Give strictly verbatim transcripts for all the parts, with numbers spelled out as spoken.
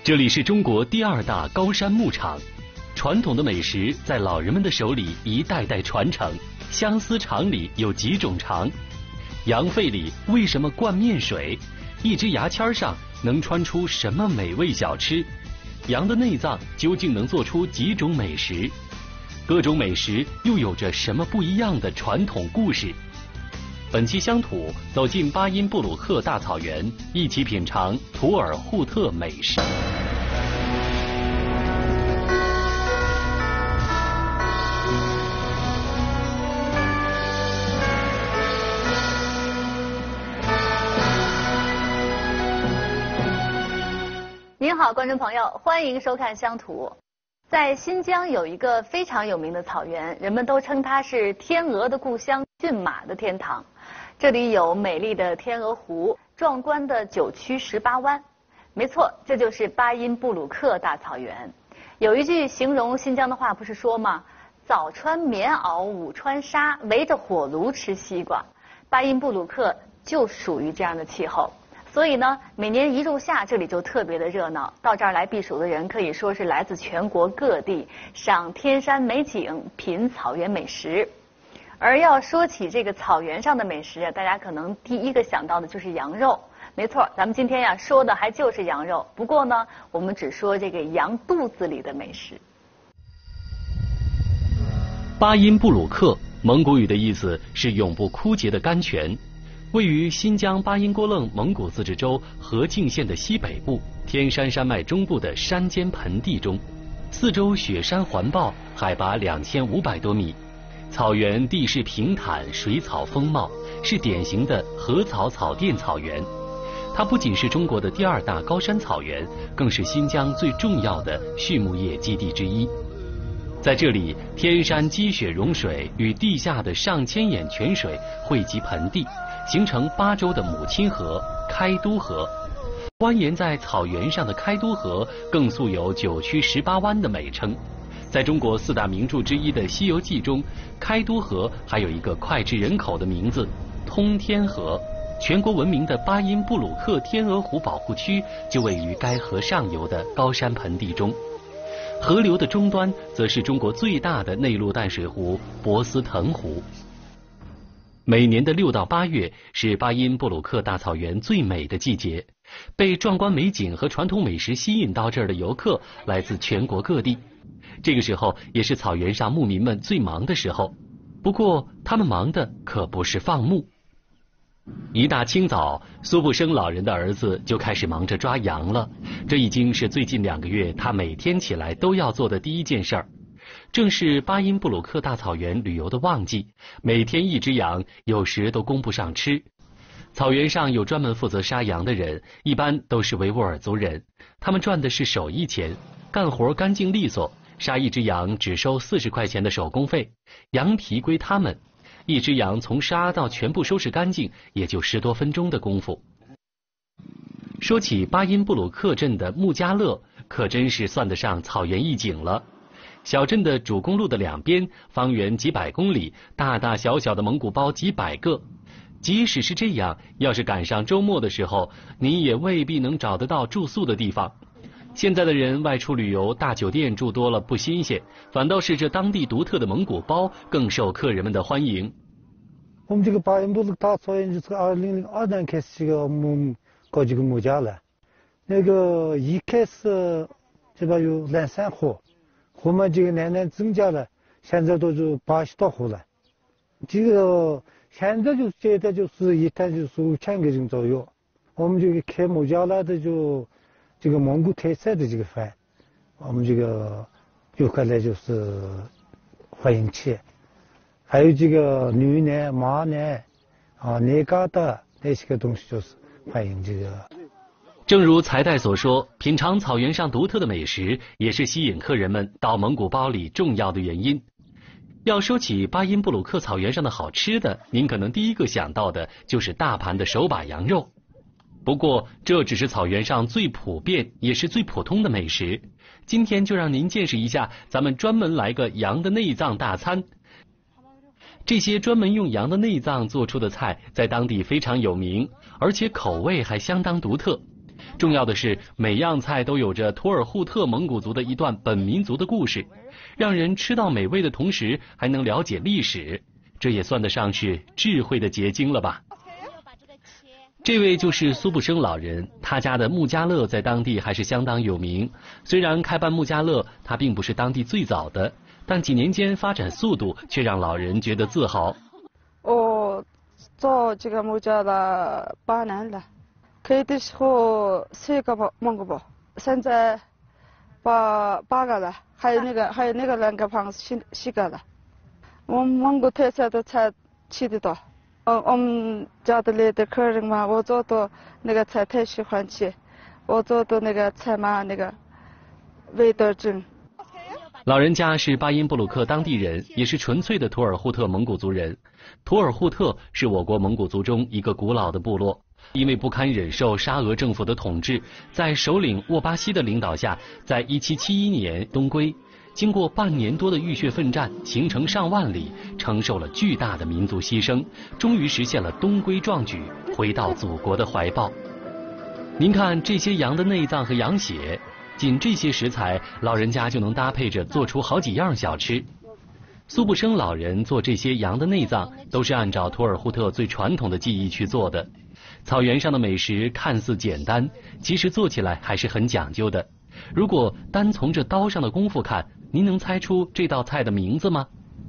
这里是中国第二大高山牧场，传统的美食在老人们的手里一代代传承。相思肠里有几种肠？羊肺里为什么灌面水？一只牙签上能穿出什么美味小吃？羊的内脏究竟能做出几种美食？各种美食又有着什么不一样的传统故事？本期乡土走进巴音布鲁克大草原，一起品尝图尔扈特美食。 您好，观众朋友，欢迎收看乡土。在新疆有一个非常有名的草原，人们都称它是天鹅的故乡，骏马的天堂。这里有美丽的天鹅湖，壮观的九曲十八弯。没错，这就是巴音布鲁克大草原。有一句形容新疆的话不是说吗？早穿棉袄，午穿纱，围着火炉吃西瓜。巴音布鲁克就属于这样的气候。所以呢，每年一入夏，这里就特别的热闹。到这儿来避暑的人可以说是来自全国各地，赏天山美景，品草原美食。而要说起这个草原上的美食啊，大家可能第一个想到的就是羊肉。没错，咱们今天呀说的还就是羊肉。不过呢，我们只说这个羊肚子里的美食。 巴音布鲁克，蒙古语的意思是永不枯竭的甘泉。位于新疆巴音郭楞蒙古自治州和静县的西北部，天山山脉中部的山间盆地中，四周雪山环抱，海拔两千五百多米，草原地势平坦，水草丰茂，是典型的禾草草甸草原。它不仅是中国的第二大高山草原，更是新疆最重要的畜牧业基地之一。在这里，天山积雪融水与地下的上千眼泉水汇集盆地，形成八州的母亲河开都河。蜿蜒在草原上的开都河更素有九曲十八弯的美称。在中国四大名著之一的《西游记》中，开都河还有一个脍炙人口的名字通天河。全国闻名的巴音布鲁克天鹅湖保护区就位于该河上游的高山盆地中。河流的终端则是中国最大的内陆淡水湖博斯腾湖。每年的六到八月是巴音布鲁克大草原最美的季节，被壮观美景和传统美食吸引到这儿的游客来自全国各地。这个时候也是草原上牧民们最忙的时候，不过他们忙的可不是放牧。一大清早，苏布生老人的儿子就开始忙着抓羊了，这已经是最近两个月他每天起来都要做的第一件事儿。正是巴音布鲁克大草原旅游的旺季，每天一只羊有时都供不上吃。草原上有专门负责杀羊的人，一般都是维吾尔族人，他们赚的是手艺钱，干活干净利索，杀一只羊只收四十块钱的手工费，羊皮归他们。一只羊从杀到全部收拾干净，也就十多分钟的功夫。说起巴音布鲁克镇的穆加勒，可真是算得上草原一景了。小镇的主公路的两边，方圆几百公里，大大小小的蒙古包几百个。即使是这样，要是赶上周末的时候，你也未必能找得到住宿的地方。现在的人外出旅游，大酒店住多了不新鲜，反倒是这当地独特的蒙古包更受客人们的欢迎。 我们这个巴音布鲁克大草原就是二零零二年开始这个我们搞这个牧家了。那个一开始这边有两三户，后面这个年年增加了，现在都是八十多户了。这个现在就现在就是一天就是五千个人左右。我们这个开牧家了的就这个蒙古特色的这个饭，我们这个游客来就是欢迎吃。还有这个牛奶、马奶啊、奶疙瘩那些个东西就是欢迎这个。 正如财代所说，品尝草原上独特的美食也是吸引客人们到蒙古包里重要的原因。要说起巴音布鲁克草原上的好吃的，您可能第一个想到的就是大盘的手把羊肉。不过这只是草原上最普遍也是最普通的美食。今天就让您见识一下，咱们专门来个羊的内脏大餐。这些专门用羊的内脏做出的菜在当地非常有名，而且口味还相当独特。 重要的是，每样菜都有着图尔扈特蒙古族的一段本民族的故事，让人吃到美味的同时还能了解历史，这也算得上是智慧的结晶了吧。这位就是苏布生老人，他家的穆家乐在当地还是相当有名。虽然开办穆家乐，他并不是当地最早的，但几年间发展速度却让老人觉得自豪。 我做这个穆家乐八年了，开的时候四个吧，蒙古包，现在八八个了，还有那个还有那个两个旁十十个了。我们蒙古特色的菜吃得多。我我们家的来的客人嘛，我做的那个菜太喜欢吃，我做的那个菜嘛，那个味道正。 老人家是巴音布鲁克当地人，也是纯粹的图尔扈特蒙古族人。图尔扈特是我国蒙古族中一个古老的部落，因为不堪忍受沙俄政府的统治，在首领沃巴西的领导下，在一七七一年东归。经过半年多的浴血奋战，行程上万里，承受了巨大的民族牺牲，终于实现了东归壮举，回到祖国的怀抱。您看这些羊的内脏和羊血，仅这些食材，老人家就能搭配着做出好几样小吃。苏布生老人做这些羊的内脏，都是按照图尔扈特最传统的技艺去做的。草原上的美食看似简单，其实做起来还是很讲究的。如果单从这刀上的功夫看，您能猜出这道菜的名字吗？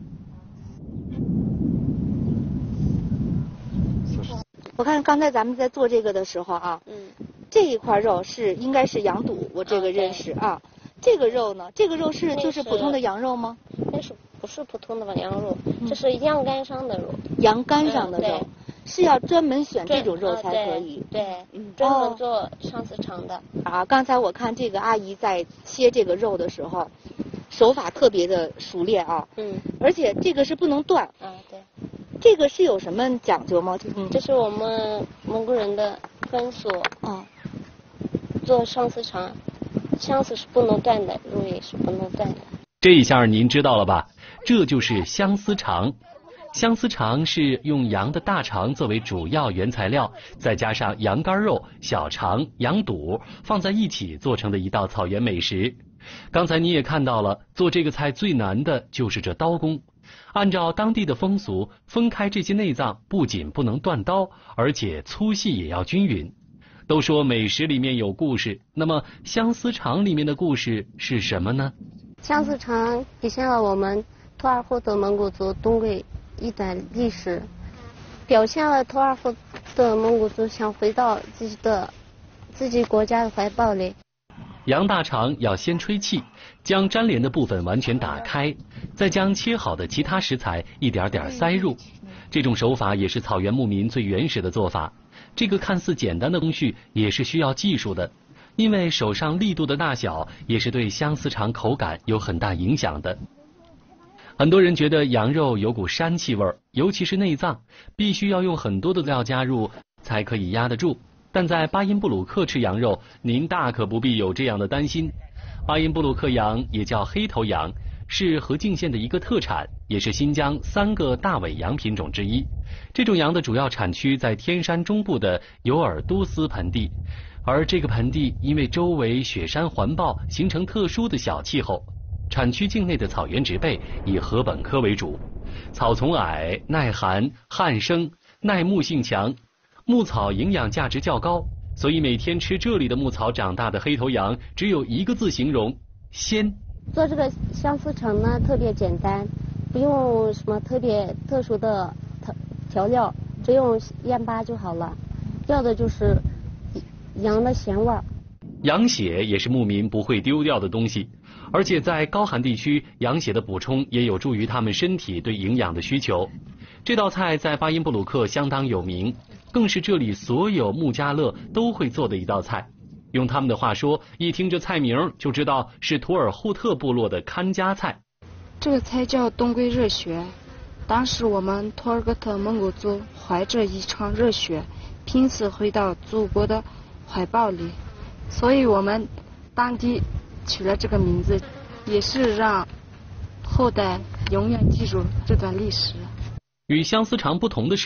我看刚才咱们在做这个的时候啊，嗯，这一块肉是应该是羊肚，我这个认识啊。啊这个肉呢，这个肉是就是普通的羊肉吗？ 那是不是普通的羊肉？这是羊肝上的肉。 羊肝上的肉。 嗯是要专门选这种肉才可以， 对，对嗯，专门做上次尝的。 啊，刚才我看这个阿姨在切这个肉的时候，手法特别的熟练啊，嗯，而且这个是不能断， 啊，对， 这个是有什么讲究吗？ 嗯，这是我们蒙古人的风俗，啊，做上次尝，上次是不能断的，肉也是不能断的。 这一下您知道了吧？这就是香丝肠。香丝肠是用羊的大肠作为主要原材料，再加上羊肝肉、小肠、羊肚放在一起做成的一道草原美食。刚才你也看到了，做这个菜最难的就是这刀工。按照当地的风俗，分开这些内脏不仅不能断刀，而且粗细也要均匀。都说美食里面有故事，那么香丝肠里面的故事是什么呢？ 香丝肠体现了我们图尔扈特蒙古族东归一段历史，表现了图尔扈特蒙古族想回到自己的自己国家的怀抱里。 羊大肠要先吹气，将粘连的部分完全打开，再将切好的其他食材一点点塞入。这种手法也是草原牧民最原始的做法。这个看似简单的工序也是需要技术的，因为手上力度的大小也是对香丝肠口感有很大影响的。很多人觉得羊肉有股膻气味，尤其是内脏，必须要用很多的料加入才可以压得住。但在巴音布鲁克吃羊肉，您大可不必有这样的担心。巴音布鲁克羊也叫黑头羊，是和静县的一个特产，也是新疆三个大尾羊品种之一。这种羊的主要产区在天山中部的尤尔都斯盆地，而这个盆地因为周围雪山环抱，形成特殊的小气候。产区境内的草原植被以禾本科为主，草丛矮、耐寒、旱生、耐木性强，牧草营养价值较高，所以每天吃这里的牧草长大的黑头羊只有一个字形容：鲜。 做这个香丝肠呢，特别简单，不用什么特别特殊的调料，只用盐巴就好了，要的就是羊的咸味儿。 羊血也是牧民不会丢掉的东西，而且在高寒地区，羊血的补充也有助于他们身体对营养的需求。这道菜在巴音布鲁克相当有名，更是这里所有穆家乐都会做的一道菜。用他们的话说，一听这菜名就知道是图尔扈特部落的看家菜。 这个菜叫东归热血。当时我们图尔扈特蒙古族怀着一场热血，拼死回到祖国的怀抱里，所以我们当地取了这个名字，也是让后代永远记住这段历史。 与香丝肠不同的是，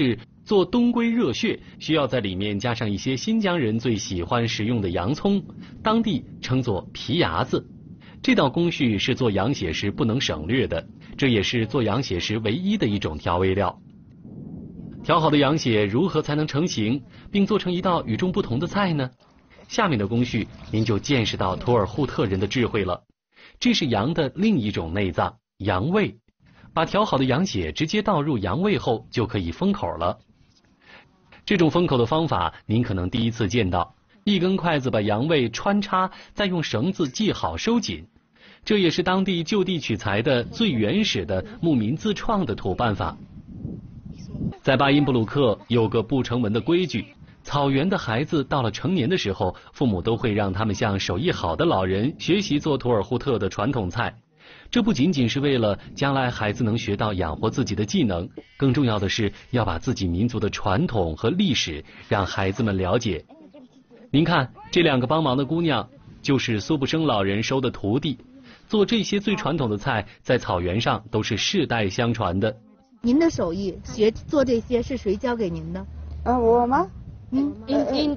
做冬龟热血需要在里面加上一些新疆人最喜欢食用的洋葱，当地称作皮牙子。这道工序是做羊血时不能省略的，这也是做羊血时唯一的一种调味料。调好的羊血如何才能成型，并做成一道与众不同的菜呢？下面的工序您就见识到图尔扈特人的智慧了。这是羊的另一种内脏，羊胃。把调好的羊血直接倒入羊胃后，就可以封口了。这种封口的方法您可能第一次见到，一根筷子把羊胃穿插，再用绳子系好收紧。这也是当地就地取材的最原始的牧民自创的土办法。在巴音布鲁克有个不成文的规矩，草原的孩子到了成年的时候，父母都会让他们向手艺好的老人学习做图尔扈特的传统菜。这不仅仅是为了将来孩子能学到养活自己的技能，更重要的是要把自己民族的传统和历史让孩子们了解。您看，这两个帮忙的姑娘就是苏布生老人收的徒弟，做这些最传统的菜，在草原上都是世代相传的。 您的手艺学做这些是谁教给您的？ 啊，我吗？ 嗯， 嗯，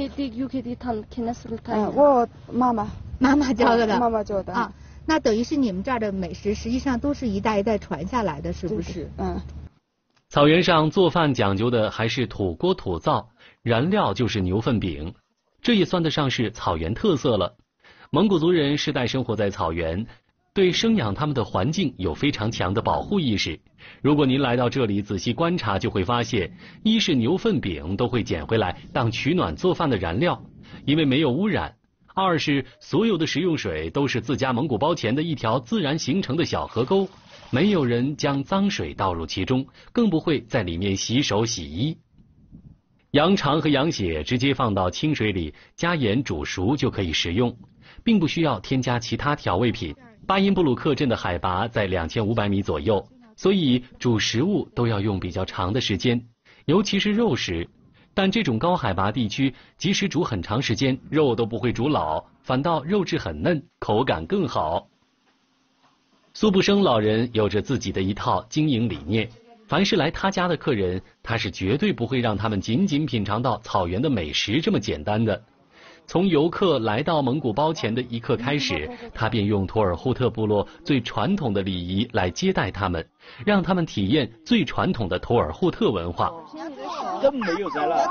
我妈妈。 妈妈教的。 妈妈教的啊。那等于是你们这儿的美食，实际上都是一代一代传下来的，是不是？ 嗯。 草原上做饭讲究的还是土锅土灶，燃料就是牛粪饼，这也算得上是草原特色了。蒙古族人世代生活在草原，对生养他们的环境有非常强的保护意识。如果您来到这里仔细观察，就会发现，一是牛粪饼都会捡回来当取暖做饭的燃料，因为没有污染。二是所有的食用水都是自家蒙古包前的一条自然形成的小河沟，没有人将脏水倒入其中，更不会在里面洗手洗衣。羊肠和羊血直接放到清水里加盐煮熟就可以食用，并不需要添加其他调味品。巴音布鲁克镇的海拔在两千五百米左右，所以煮食物都要用比较长的时间，尤其是肉食。但这种高海拔地区，即使煮很长时间，肉都不会煮老，反倒肉质很嫩，口感更好。苏布生老人有着自己的一套经营理念，凡是来他家的客人，他是绝对不会让他们仅仅品尝到草原的美食这么简单的。从游客来到蒙古包前的一刻开始，他便用图尔扈特部落最传统的礼仪来接待他们，让他们体验最传统的图尔扈特文化。 真没有在了。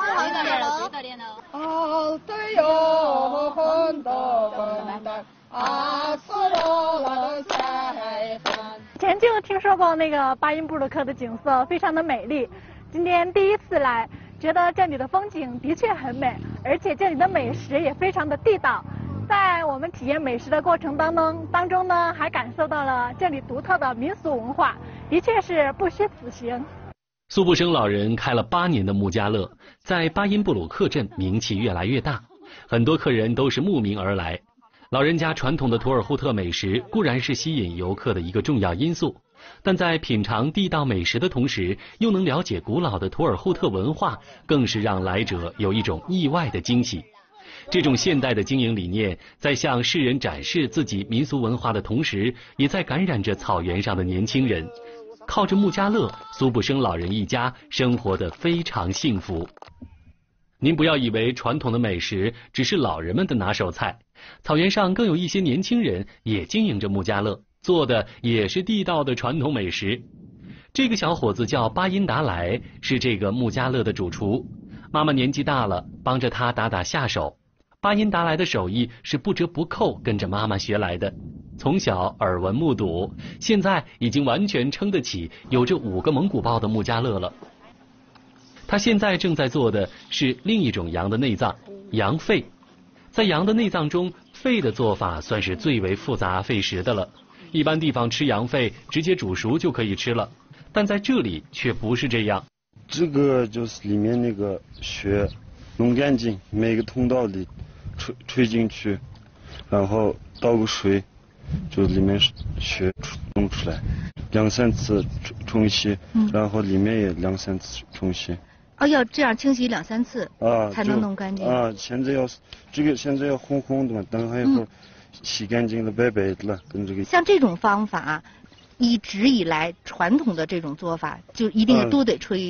哦，对哟，很多笨蛋啊，所有的菜饭。 前就听说过那个巴音布鲁克的景色非常的美丽，今天第一次来，觉得这里的风景的确很美，而且这里的美食也非常的地道。在我们体验美食的过程当中，当中呢，还感受到了这里独特的民俗文化，的确是不虚此行。 苏布生老人开了八年的穆家乐，在巴音布鲁克镇名气越来越大，很多客人都是慕名而来。老人家传统的图尔扈特美食固然是吸引游客的一个重要因素，但在品尝地道美食的同时，又能了解古老的图尔扈特文化，更是让来者有一种意外的惊喜。这种现代的经营理念，在向世人展示自己民俗文化的同时，也在感染着草原上的年轻人。靠着穆家乐，苏布生老人一家生活得非常幸福。您不要以为传统的美食只是老人们的拿手菜，草原上更有一些年轻人也经营着穆家乐，做的也是地道的传统美食。这个小伙子叫巴音达莱，是这个穆家乐的主厨。妈妈年纪大了，帮着他打打下手。巴音达莱的手艺是不折不扣跟着妈妈学来的，从小耳闻目睹，现在已经完全撑得起有着五个蒙古包的穆家乐了。他现在正在做的是另一种羊的内脏，羊肺。在羊的内脏中，肺的做法算是最为复杂费时的了。一般地方吃羊肺直接煮熟就可以吃了，但在这里却不是这样。 这个就是里面那个血弄干净，每个通道里吹吹进去，然后倒个水，就里面血弄出来，两三次冲洗，嗯、然后里面也两三次冲洗。 哦，要这样清洗两三次啊， 才能弄干净啊。现在要这个现在要红红的嘛，等会一会儿洗干净了白白的了，跟这个。 像这种方法，一直以来传统的这种做法，就一定是都得吹一下。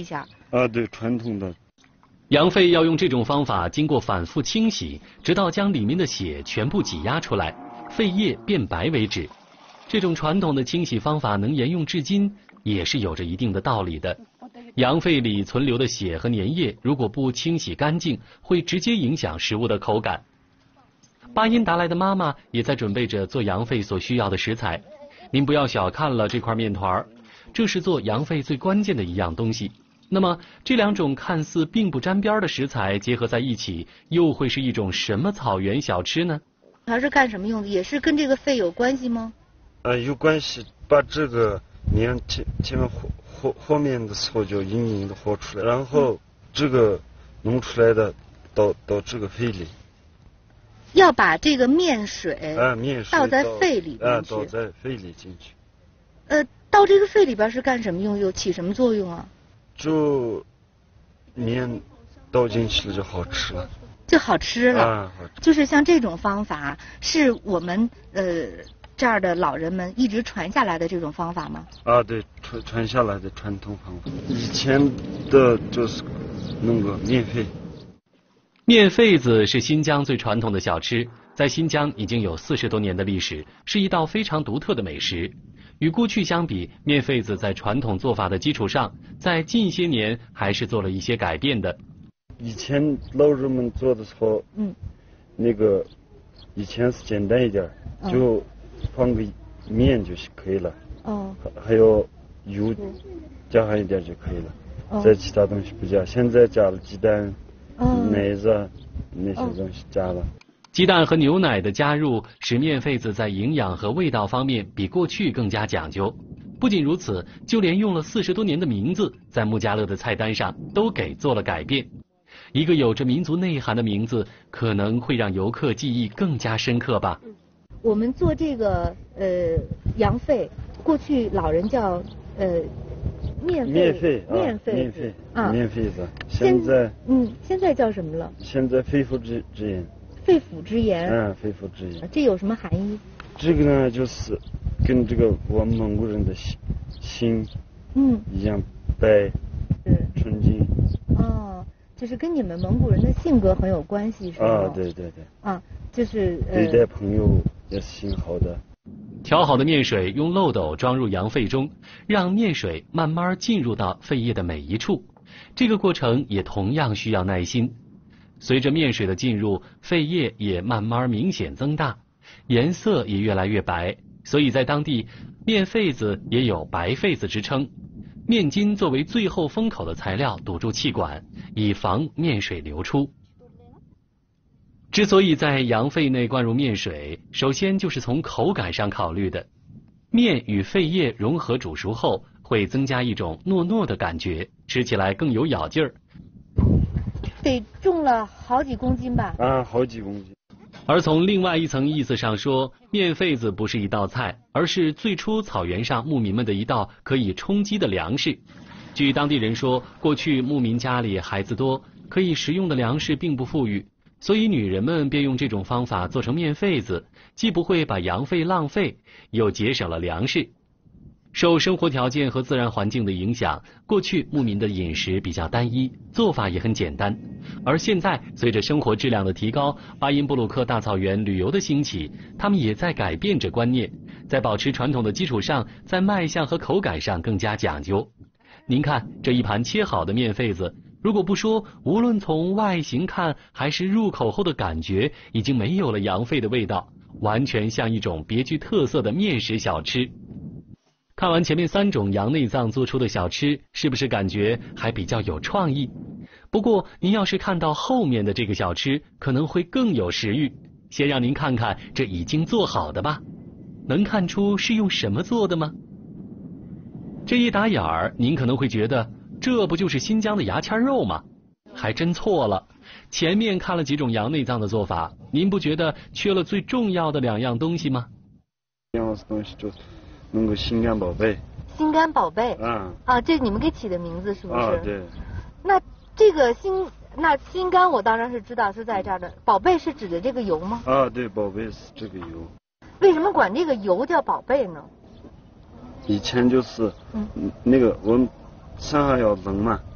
啊，对，传统的。 羊肺要用这种方法，经过反复清洗，直到将里面的血全部挤压出来，肺叶变白为止。这种传统的清洗方法能沿用至今，也是有着一定的道理的。羊肺里存留的血和粘液，如果不清洗干净，会直接影响食物的口感。巴音达来的妈妈也在准备着做羊肺所需要的食材。您不要小看了这块面团，这是做羊肺最关键的一样东西。那么这两种看似并不沾边的食材结合在一起，又会是一种什么草原小吃呢？ 它是干什么用的？也是跟这个肺有关系吗？ 呃，有关系。把这个面前前面和和和面的时候就硬硬的和出来，然后这个弄出来的到到这个肺里。 要把这个面水啊面水倒在肺里边去。 啊，倒在肺里进去。 呃，倒这个肺里边是干什么用？有起什么作用啊？ 就面倒进去了就好吃了， 就好吃了。 啊，好吃。 就是像这种方法，是我们呃这儿的老人们一直传下来的这种方法吗？ 啊，对，传传下来的传统方法。以前的就是弄个面肺。 面肺子是新疆最传统的小吃，在新疆已经有四十多年的历史，是一道非常独特的美食。与过去相比，面肺子在传统做法的基础上，在近些年还是做了一些改变的。 以前老人们做的时候， 嗯， 那个以前是简单一点，嗯、就放个面就可以了。 哦。 还有油加上一点就可以了，哦、再其他东西不加。现在加了鸡蛋、哦、奶子那些东西加了。 鸡蛋和牛奶的加入，使面肺子在营养和味道方面比过去更加讲究。不仅如此，就连用了四十多年的名字，在穆家乐的菜单上都给做了改变。一个有着民族内涵的名字，可能会让游客记忆更加深刻吧。 我们做这个呃羊肺，过去老人叫呃面肺， 面肺， 面肺， 面肺啊， 面肺子。现在嗯，现在叫什么了？ 现在肺腑之之言。 肺腑之言。 嗯，肺腑之言。 这有什么含义？ 这个呢，就是跟这个我们蒙古人的心心嗯一样白， 是纯净。 哦，就是跟你们蒙古人的性格很有关系，是吗？ 啊，对对对。 啊，就是对待朋友也是心好的。 调好的面水用漏斗装入羊肺中，让面水慢慢进入到肺叶的每一处。这个过程也同样需要耐心。随着面水的进入，肺叶也慢慢明显增大，颜色也越来越白，所以在当地，面肺子也有白肺子之称。面筋作为最后封口的材料堵住气管，以防面水流出。之所以在羊肺内灌入面水，首先就是从口感上考虑的。面与肺叶融合煮熟后，会增加一种糯糯的感觉，吃起来更有咬劲儿。 得重了好几公斤吧？ 啊，好几公斤。 而从另外一层意思上说，面肺子不是一道菜，而是最初草原上牧民们的一道可以充饥的粮食。据当地人说，过去牧民家里孩子多，可以食用的粮食并不富裕，所以女人们便用这种方法做成面肺子，既不会把羊肺浪费，又节省了粮食。受生活条件和自然环境的影响，过去牧民的饮食比较单一，做法也很简单。而现在，随着生活质量的提高，巴音布鲁克大草原旅游的兴起，他们也在改变着观念，在保持传统的基础上，在卖相和口感上更加讲究。您看这一盘切好的面肺子，如果不说，无论从外形看还是入口后的感觉，已经没有了羊肺的味道，完全像一种别具特色的面食小吃。看完前面三种羊内脏做出的小吃，是不是感觉还比较有创意？不过您要是看到后面的这个小吃，可能会更有食欲。先让您看看这已经做好的吧，能看出是用什么做的吗？这一打眼儿，您可能会觉得这不就是新疆的牙签肉吗？还真错了。前面看了几种羊内脏的做法，您不觉得缺了最重要的两样东西吗？ 两样东西就弄个心肝宝贝。 心肝宝贝。 啊。 啊，这你们给起的名字是不是？ 啊，对。 那这个心，那心肝我当然是知道是在这儿的。宝贝是指的这个油吗？ 啊，对，宝贝是这个油。 为什么管这个油叫宝贝呢？ 以前就是，嗯，那个我们上海要冷嘛，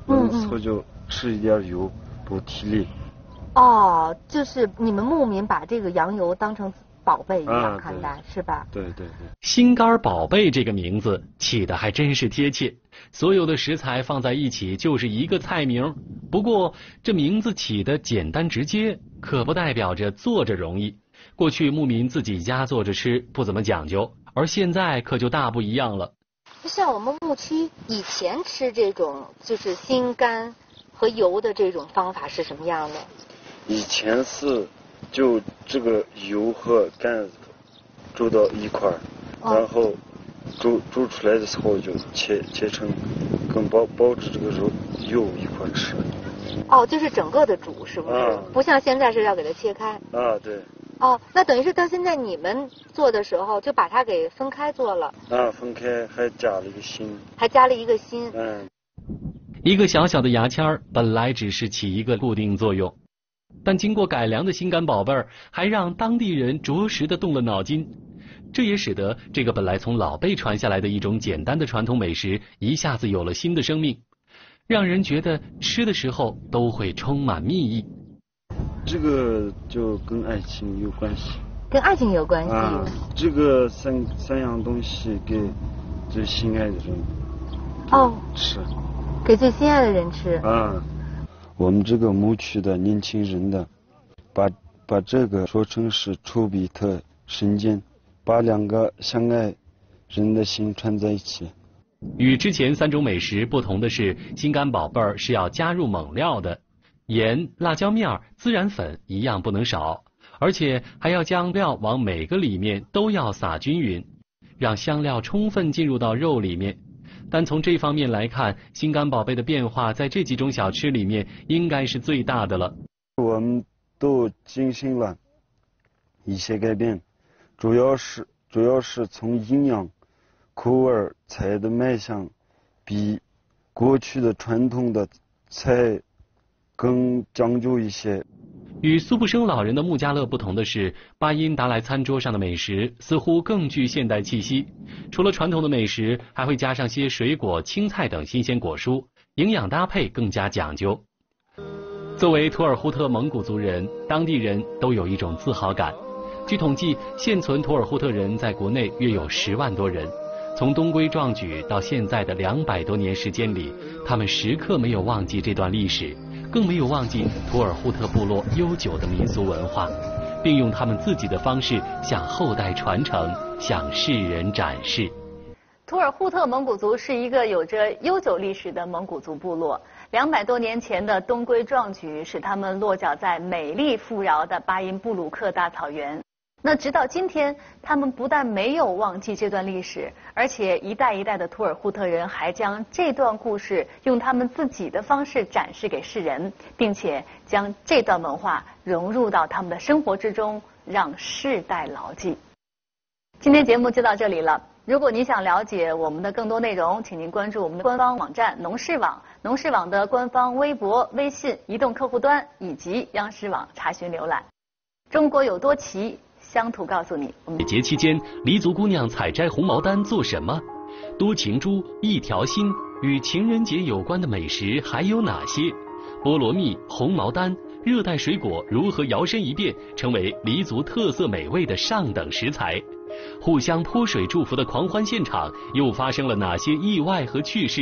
嗯嗯，后就吃一点油补体力。 哦，就是你们牧民把这个羊油当成宝贝一样看待， 啊、 是吧？ 对对对。 心肝宝贝这个名字起得还真是贴切，所有的食材放在一起就是一个菜名。不过这名字起得简单直接，可不代表着做着容易。过去牧民自己家做着吃，不怎么讲究，而现在可就大不一样了。 像我们牧区以前吃这种就是心肝和油的这种方法是什么样的？ 以前是就这个油和肝煮到一块儿，哦、然后煮煮出来的时候就切切成跟包包着这个肉油一块吃。 哦，就是整个的煮是不是？ 啊、 不像现在是要给它切开。 啊，对。 哦，那等于是到现在你们做的时候就把它给分开做了。 啊，分开还加了一个心。 还加了一个心。 嗯。 一个小小的牙签儿本来只是起一个固定作用，但经过改良的心肝宝贝儿还让当地人着实的动了脑筋。这也使得这个本来从老辈传下来的一种简单的传统美食一下子有了新的生命，让人觉得吃的时候都会充满蜜意。 这个就跟爱情有关系。 跟爱情有关系。 啊，这个三三样东西给最心爱的人哦吃。 给最心爱的人吃。 啊，我们这个牧区的年轻人的，把把这个说成是丘比特神剑，把两个相爱人的心串在一起。 与之前三种美食不同的是，心肝宝贝儿是要加入猛料的，盐、辣椒面、孜然粉一样不能少，而且还要将料往每个里面都要撒均匀，让香料充分进入到肉里面。但从这方面来看，心肝宝贝的变化在这几种小吃里面应该是最大的了。 我们都进行了一些改变，主要是主要是从营养、口味、菜的卖相，比过去的传统的菜更讲究一些。 与苏布生老人的穆家乐不同的是，巴音达来餐桌上的美食似乎更具现代气息。除了传统的美食，还会加上些水果、青菜等新鲜果蔬，营养搭配更加讲究。作为图尔扈特蒙古族人，当地人都有一种自豪感。据统计，现存图尔扈特人在国内约有十万多人。从东归壮举到现在的两百多年时间里，他们时刻没有忘记这段历史，更没有忘记图尔扈特部落悠久的民俗文化，并用他们自己的方式向后代传承，向世人展示。 图尔扈特蒙古族是一个有着悠久历史的蒙古族部落。两百多年前的东归壮举使他们落脚在美丽富饶的巴音布鲁克大草原。那直到今天，他们不但没有忘记这段历史，而且一代一代的图尔扈特人还将这段故事用他们自己的方式展示给世人，并且将这段文化融入到他们的生活之中，让世代牢记。今天节目就到这里了。如果您想了解我们的更多内容，请您关注我们的官方网站农事网、农事网的官方微博、微信、移动客户端以及央视网查询浏览。中国有多奇？乡土告诉你。 节期间，黎族姑娘采摘红毛丹做什么？多情珠、一条心，与情人节有关的美食还有哪些？菠萝蜜、红毛丹、热带水果如何摇身一变成为黎族特色美味的上等食材？互相泼水祝福的狂欢现场又发生了哪些意外和趣事？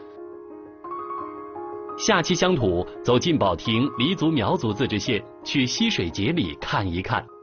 下期乡土走进保亭黎族苗族自治县，去溪水节里看一看。